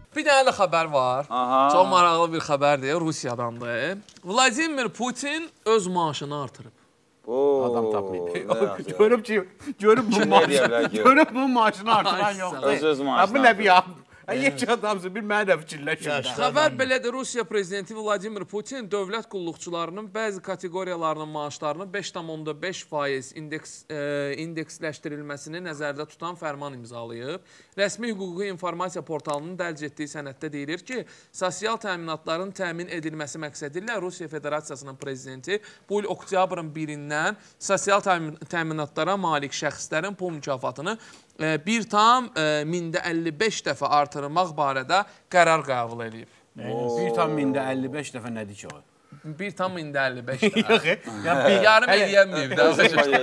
Bir dənə də xəbər var. Çox maraqlı bir xəbərdir, Rusiyadandır. Vladimir Putin öz maaşını artırıb. Adam tapmayıb. Görüb bu maaşını artıran yoxdur. Bu nə bir ya? Yekə adamsın, bir mənə də fikirləşir. Xəbər belədir, Rusiya prezidenti Vladimir Putin dövlət qulluqçularının bəzi kateqoriyalarının maaşlarını 5,5% indeksləşdirilməsini nəzərdə tutan fərman imzalayıb. Rəsmi hüquqi informasiya portalının dərc etdiyi sənəddə deyilir ki, sosial təminatların təmin edilməsi məqsədi ilə Rusiya Federasiyasının prezidenti bu il oktyabrın 1-dən sosial təminatlara malik şəxslərin pul mükafatını 1,55 dəfə artırmaq barədə qərar qəbul edib. 1,55 dəfə nədir ki o? 1,55 dəfə. Yarım eləyəməyib də.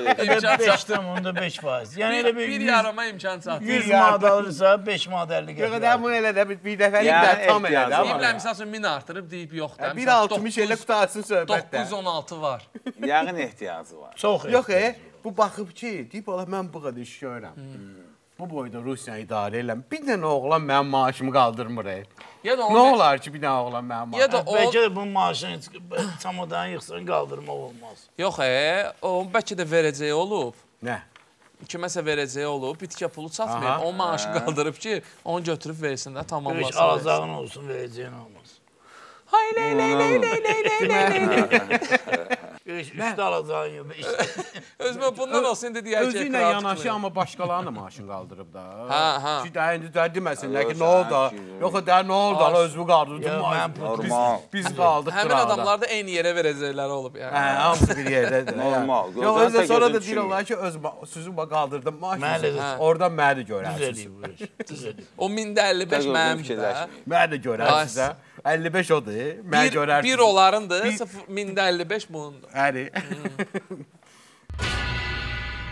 5,5%. Yəni elə bir yarıma imkan çatır. 100 manat alırsa 5 manat 50 qəpik. Yox, bunu elə də bir dəfəlik də tam elədi. Deyiblər, misal üçün 1000 artırıb, deyib yox da. 1,60 elə qutarsın söhbətdə. 916 var. Yağın ehtiyacı var. Çox yox, bu baxıb ki, deyib, mən bu qədər iş görürəm. Bu boyda Rusiyanı idarə eləm. Bir dənə oğlan mənim maaşımı qaldırmır. Nə olar ki, bir dənə oğlan mənim maaşımı? Bəlkə də bunun maaşını çamadan yıxsın, qaldırmaq olmaz. Yox, o bəlkə də verəcəyi olub. Nə? Kiməsə verəcəyi olub, bitkə pulu çatmayıb. O maaşı qaldırıb ki, onu götürüb versin də, tamamlasın. Alacağın olsun, verəcəyin olmaz. Hay, ley. Üstə alacağın yox. Özümə bundan olsun indi deyək ki, özü ilə yanaşı, amma başqalarının da maaşını qaldırıb da. Ki, indi deməsinlər ki, nə oldu? Yox, nə oldu? Özümü qaldırdım. Biz qaldıq. Həmin adamlar da eyni yerə verəcəkləri olub. Hamısı bir yerdədir. Normal. Yox, özü sonra da deyirlər ki, sözümü qaldırdım. Oradan mənə də görərsiniz. O 1055 mənimdir. Mənə də görərsiniz. 55 odur, mənə görərsiniz. Bir onlarındır, 1055 bunundur. Əri.